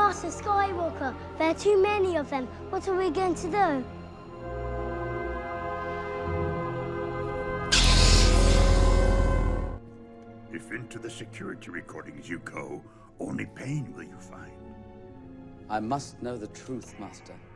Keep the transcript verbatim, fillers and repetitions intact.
Master Skywalker, there are too many of them. What are we going to do? If into the security recordings you go, only pain will you find. I must know the truth, Master.